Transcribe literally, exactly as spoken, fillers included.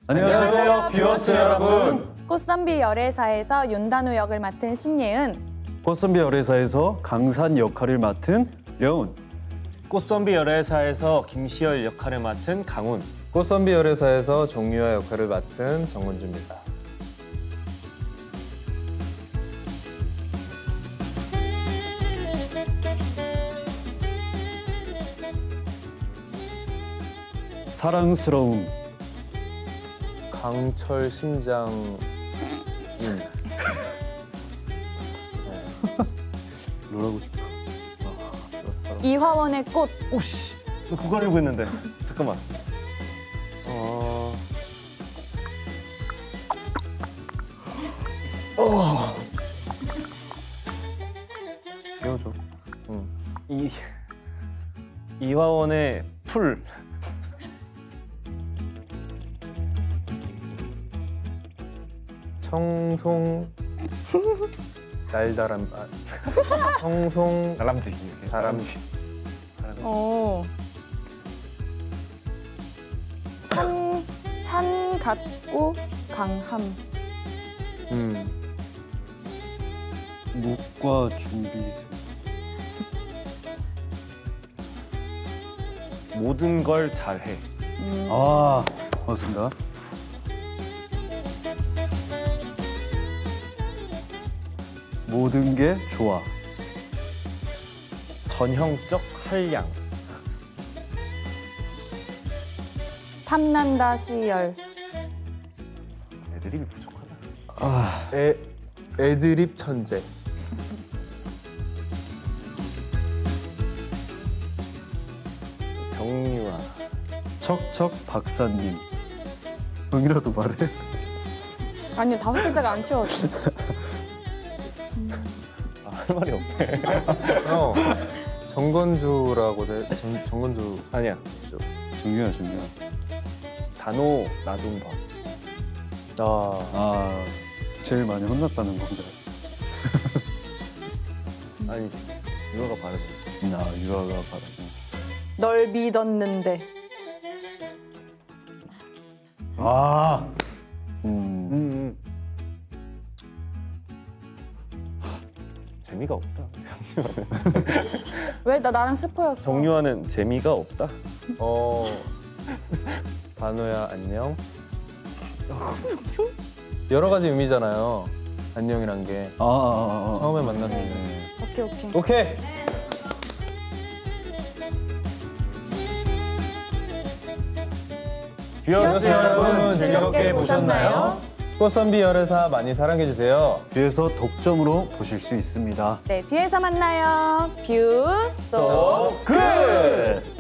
안녕하세요, 뷰어스 여러분. 꽃선비 열애사에서 윤단우 역을 맡은 신예은, 꽃선비 열애사에서 강산 역할을 맡은 려운, 꽃선비 열애사에서 김시열 역할을 맡은 강훈, 꽃선비 열애사에서 정유아 역할을 맡은 정건주입니다. 사랑스러움, 강철 심장님. 뭐라고? 이화원의 꽃. 오씨, 그거 하려고 했는데 잠깐만. 어... 어... 배워줘. 응. 이 이화원의 풀. 청송 달다람 아, 청송 다람쥐. 다람쥐. 오. 산, 산 같고 강함. 음. 묵과 준비세. 모든 걸 잘해. 음. 아, 맞습니다. 모든 게 좋아. 전형적 한량. 탐난다 시열. 애드립이 부족하다. 아, 애 애드립 천재. 정유아. 척척 박사님. 형이라도 말해. 아니, 다섯 글자가 안 채워져. 아, 할 말이 없네. 어. 정건주라고 돼. 정, 정건주 아니야. 정유야, 정유야. 단호 나 좀 봐. 아, 아, 제일 많이 혼났다는 건데. 아니지. 유아가 바르지. 나 유아가 바라고. 널 믿었는데. 아, 음, 음, 음. 재미가 없다. 왜? 나 나랑 스포였어. 정유아는 재미가 없다. 어. 단호야 안녕. 여러 가지 의미잖아요. 안녕이란 게 아, 아, 아, 아. 처음에 만났을 때. 네. 오케이, 오케이. 오케이. 뷰어스 여러분, 즐겁게 보셨나요? 꽃선비 열애사 많이 사랑해주세요. 뷰에서 독점으로 보실 수 있습니다. 네, 뷰에서 만나요. 뷰 소 굿!